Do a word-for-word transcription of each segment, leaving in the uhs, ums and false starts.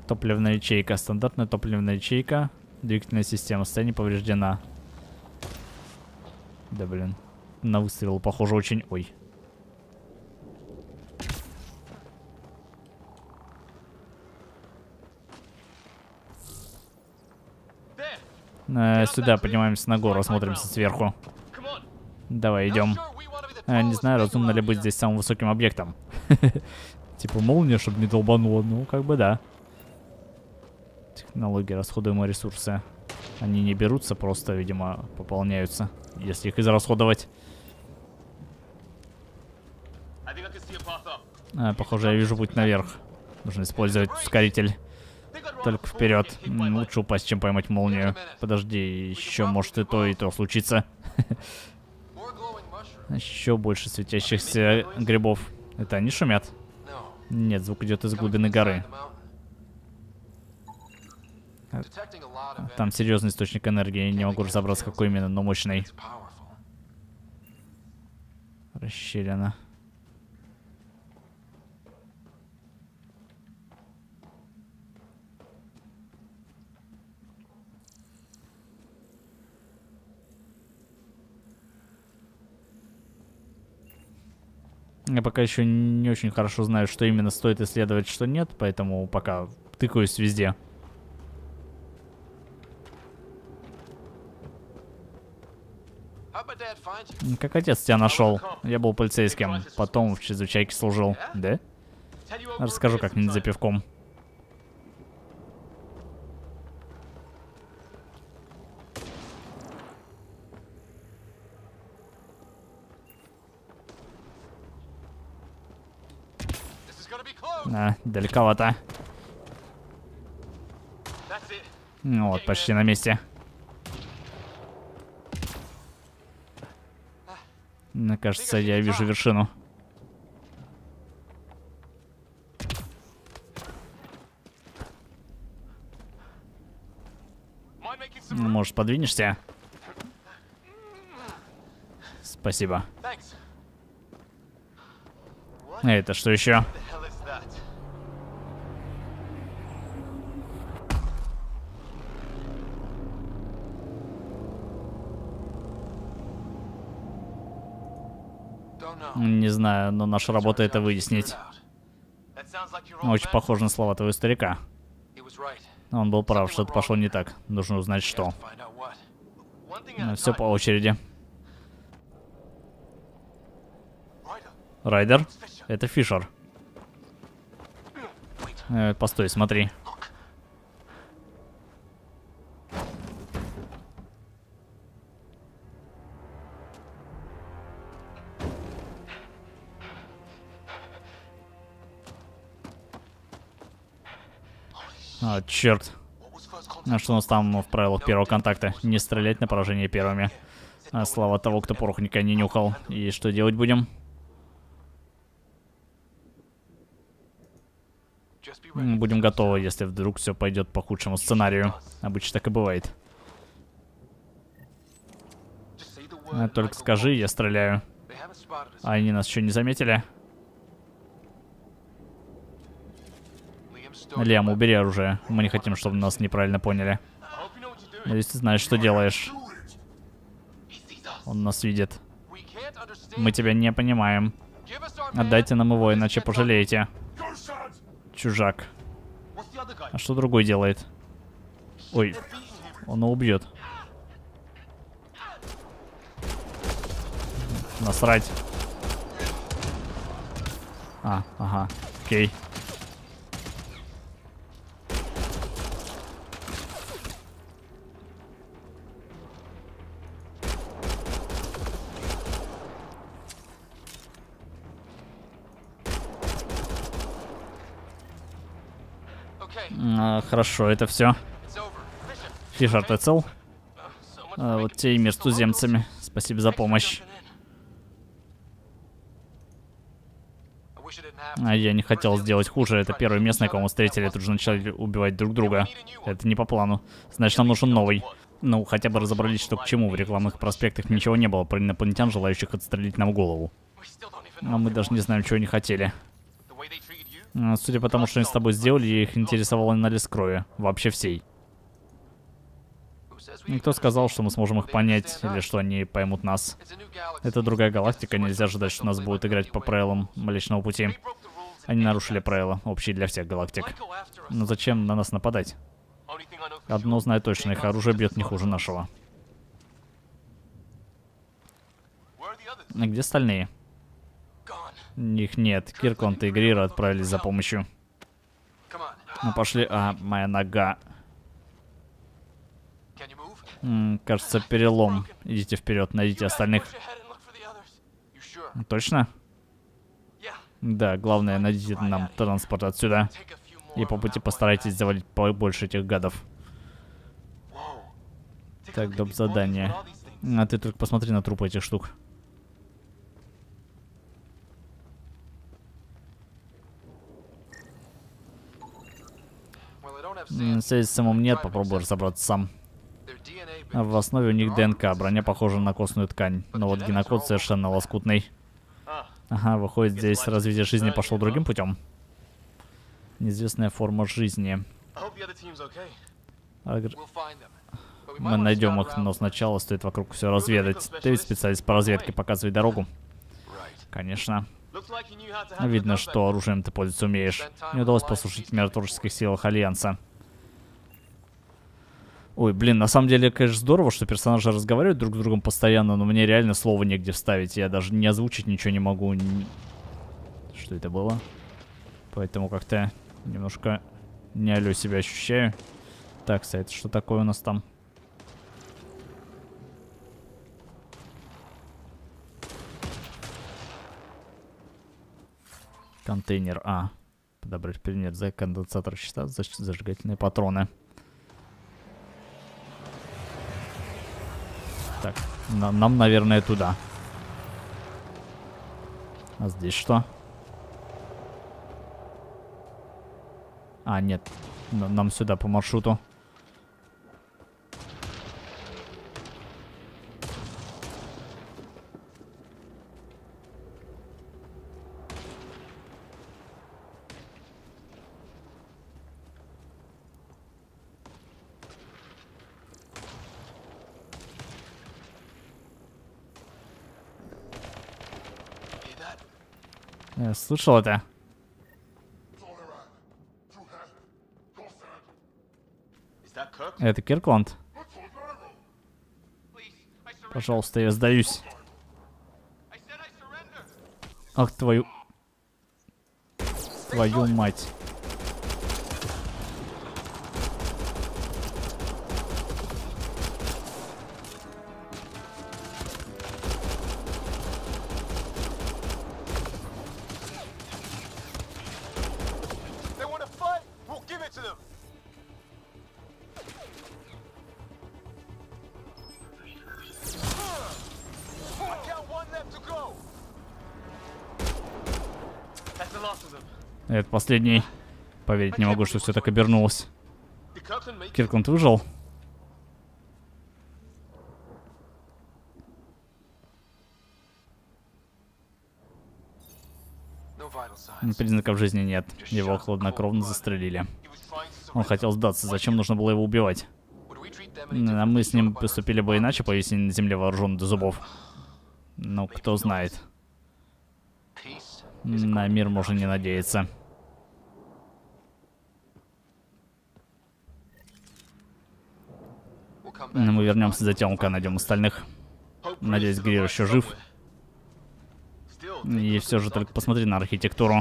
Топливная ячейка. Стандартная топливная ячейка. Двигательная система. Состояние повреждена. Да, блин. На выстрел, похоже, очень... Ой. Э, сюда поднимаемся на гору, смотримся сверху. Давай, идем. Э, не знаю, разумно ли быть здесь самым высоким объектом. Типа молния, чтобы не долбануло. Ну, как бы да. Технологии, расходуемые ресурсы. Они не берутся, просто, видимо, пополняются, если их израсходовать. А, похоже, я вижу путь наверх. Нужно использовать ускоритель. Только вперед. Лучше упасть, чем поймать молнию. Подожди, еще может и то, и то случится. Еще больше светящихся грибов. Это они шумят? Нет, звук идет из глубины горы. Там серьезный источник энергии. Не могу разобраться, какой именно, но мощный. Расщелина. Я пока еще не очень хорошо знаю, что именно стоит исследовать, что нет, поэтому пока тыкаюсь везде. Как отец тебя нашел? Я был полицейским, потом в чрезвычайке служил. Да? Расскажу как-нибудь за пивком. А, далековато. Ну вот, почти на месте. Мне кажется, я вижу вершину. Может, подвинешься? Спасибо. Это что еще? Не знаю, но наша работа это выяснить. Очень похоже на слова твоего старика. Он был прав, что-то пошло не так. Нужно узнать, что. Все по очереди. Райдер? Это Фишер. Э, постой, смотри. А, черт. А что у нас там в правилах первого контакта? Не стрелять на поражение первыми. А, слава того, кто порох никогда не нюхал. И что делать будем? Будем готовы, если вдруг все пойдет по худшему сценарию. Обычно так и бывает. А, только скажи, я стреляю. А они нас еще не заметили? Лиам, убери оружие. Мы не хотим, чтобы нас неправильно поняли. Надеюсь, ты знаешь, что делаешь. Он нас видит. Мы тебя не понимаем. Отдайте нам его, иначе пожалеете. Чужак. А что другой делает? Ой, он его убьет. Насрать. А, ага, окей. А, хорошо, это все. Фишер, ты цел? А, вот те и мир с туземцами. Спасибо за помощь. А я не хотел сделать хуже. Это первый местный, кого мы встретили. Тут же начали убивать друг друга. Это не по плану. Значит, нам нужен новый. Ну, хотя бы разобрались, что к чему. В рекламных проспектах ничего не было про инопланетян, желающих отстрелить нам голову. А мы даже не знаем, чего они хотели. Судя по тому, что они с тобой сделали, их интересовал анализ крови. Вообще всей. Никто сказал, что мы сможем их понять, или что они поймут нас. Это другая галактика, нельзя ожидать, что нас будут играть по правилам Млечного Пути. Они нарушили правила, общие для всех галактик. Но зачем на нас нападать? Одно знаю точно, их оружие бьет не хуже нашего. А где остальные? Их нет. Киркланд и Грира отправились за помощью. Ну пошли. А, моя нога. М, кажется, перелом. Идите вперед, найдите остальных. Точно? Да, главное, найдите нам транспорт отсюда. И по пути постарайтесь завалить побольше этих гадов. Так, доп. Задание. А ты только посмотри на трупы этих штук. Связи с самым нет, попробуй разобраться сам. В основе у них ДНК, броня похожа на костную ткань, но вот генокод совершенно лоскутный. Ага, выходит, здесь развитие жизни пошло другим путем. Неизвестная форма жизни. Агр... Мы найдем их, но сначала стоит вокруг все разведать. Ты ведь специалист по разведке, показывай дорогу. Конечно. Видно, что оружием ты пользоваться умеешь. Мне удалось послушать в миротворческих силах Альянса. Ой, блин, на самом деле, конечно, здорово, что персонажи разговаривают друг с другом постоянно, но мне реально слова негде вставить. Я даже не озвучить ничего не могу. Что это было? Поэтому как-то немножко не алё себя ощущаю. Так, кстати, что такое у нас там? Контейнер А. Подобрать предмет за конденсатор щита, зажигательные патроны. Так, на нам, наверное, туда. А здесь что? А, нет. Н нам сюда по маршруту. Я слышал это. Это Киркланд? Пожалуйста, я сдаюсь. Ах, твою... Твою мать. Это последний. Поверить не могу, что все так обернулось. Киркланд выжил? Признаков жизни нет. Его хладнокровно застрелили. Он хотел сдаться. Зачем нужно было его убивать? А мы с ним поступили бы иначе, повесили на земле вооруженный до зубов. Ну, кто знает. На мир можно не надеяться. Мы вернемся за телом, когда найдем остальных. Надеюсь, Грир еще жив. И все же только посмотри на архитектуру.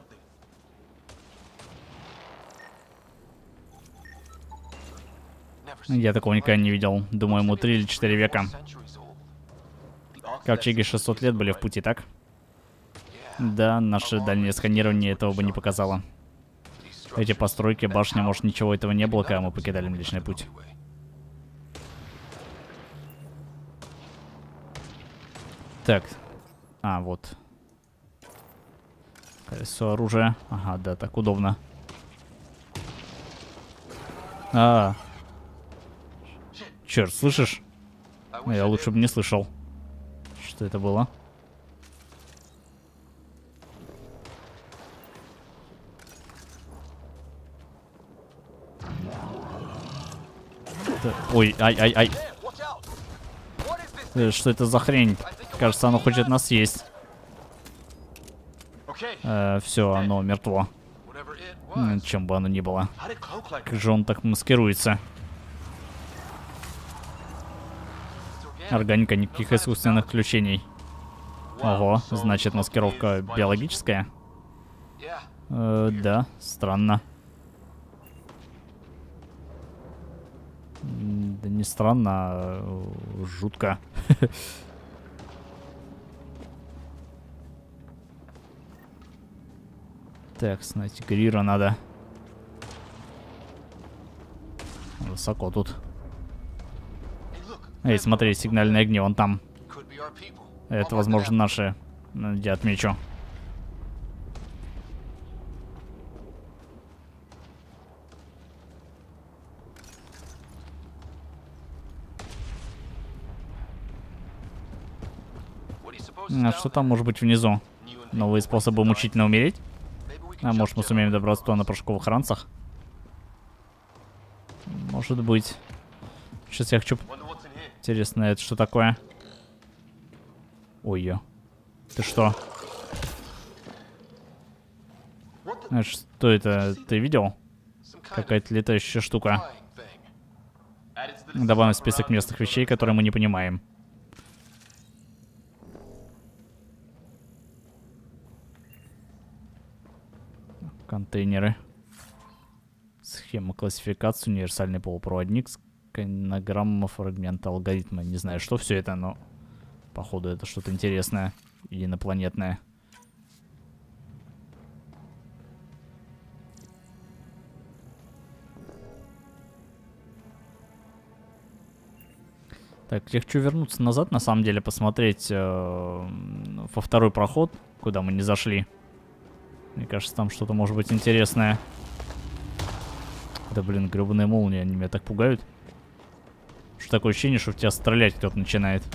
Я такого никогда не видел. Думаю, ему три или четыре века. Ковчеги шестьсот лет были в пути, так? Да, наше дальнее сканирование этого бы не показало. Эти постройки, башня, может, ничего этого не было, когда мы покидали Млечный Путь. Так. А, вот. Колесо оружия. Ага, да, так удобно. А. Черт, слышишь? Я лучше бы не слышал. Что это было? Ой, ай-ай-ай. Э, что это за хрень? Кажется, оно хочет нас съесть. Э, все, оно мертво. Чем бы оно ни было. Как же он так маскируется? Органика, никаких искусственных включений. Ого, значит маскировка биологическая? Э, да, странно. Да не странно, а жутко. Так, знаете, Грира надо. Высоко тут. Эй, смотри, сигнальные огни, вон там. Это, возможно, наши. Я отмечу. А что там может быть внизу? Новые способы мучительно умереть? А может мы сумеем добраться туда на порошковых ранцах? Может быть. Сейчас я хочу... Интересно, это что такое? Ой-ё. Ты что? А что это? Ты видел? Какая-то летающая штука. Добавим в список местных вещей, которые мы не понимаем. Контейнеры. Схема классификации, универсальный полупроводник, сканограмма, фрагмент алгоритма. Не знаю, что все это, но походу это что-то интересное и инопланетное. Так, я хочу вернуться назад, на самом деле, посмотреть э, во второй проход, куда мы не зашли. Мне кажется, там что-то может быть интересное. Да блин, гребаные молнии, они меня так пугают. Что такое ощущение, что в тебя стрелять кто-то начинает.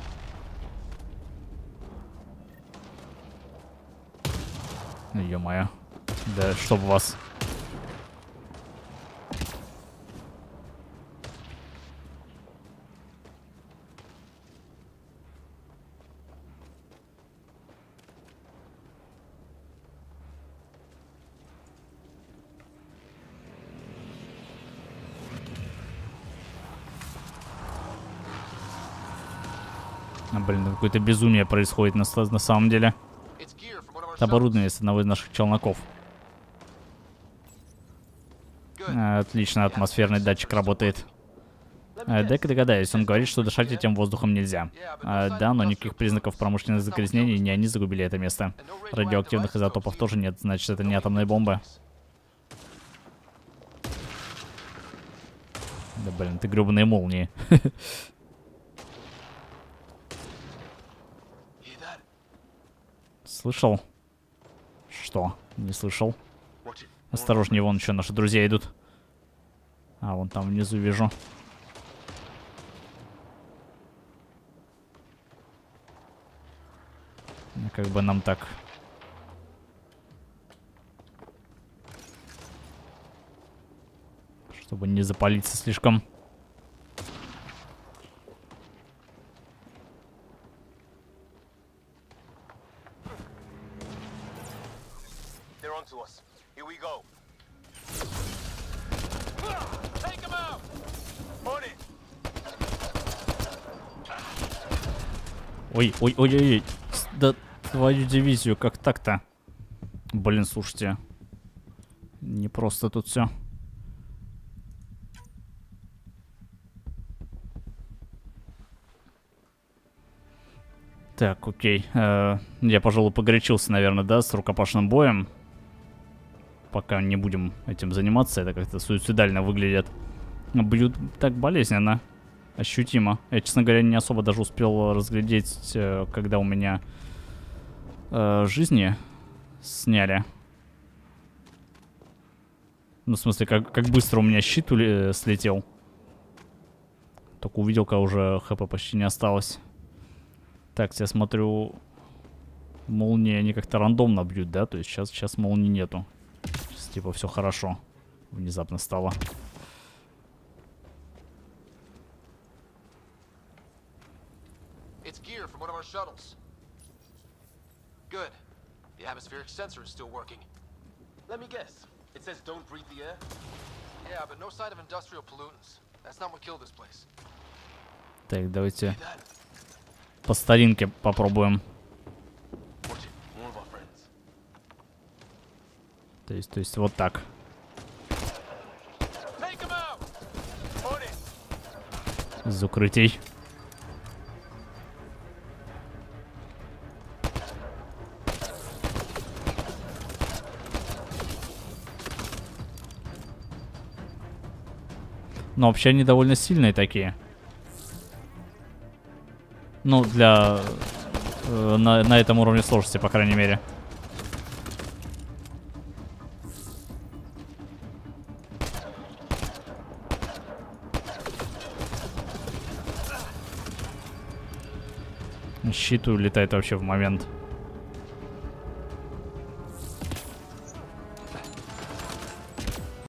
Ё-моё. Да чтоб вас. А, блин, какое-то безумие происходит на, на самом деле. Это оборудование с одного из наших челноков. А, отлично, атмосферный датчик работает. А, дай-ка догадаюсь, он говорит, что дышать этим воздухом нельзя. А, да, но никаких признаков промышленных загрязнений, не они загубили это место. Радиоактивных изотопов тоже нет, значит, это не атомная бомба. Да блин, ты гребаные молнии. Слышал? Что? Не слышал? Осторожнее, вон еще наши друзья идут. А, вон там внизу вижу. Ну, как бы нам так. Чтобы не запалиться слишком. Ой, ой, ой, ой, ой. Да твою дивизию, как так-то? Блин, слушайте. Не просто тут все. Так, окей. Э, я, пожалуй, погорячился, наверное, да, с рукопашным боем. Пока не будем этим заниматься, это как-то суицидально выглядит. Бьют так болезненно. Ощутимо. Я, честно говоря, не особо даже успел разглядеть, э, когда у меня э, жизни сняли. Ну, в смысле, как, как быстро у меня щит ули- слетел. Только увидел, когда уже хп почти не осталось. Так, я смотрю, молнии они как-то рандомно бьют, да? То есть сейчас, сейчас молнии нету. Сейчас, типа, все хорошо. Внезапно стало. It's gear from one of our shuttles. Good. The atmospheric sensor is still working. Let me guess. It says don't breathe the air? Yeah, but no sign of industrial pollutants. That's not what killed this place. Так, давайте по старинке попробуем. То есть, то есть вот так. Из укрытий. Но вообще они довольно сильные такие. Ну, для... Э, на, на этом уровне сложности, по крайней мере. Щит улетает вообще в момент.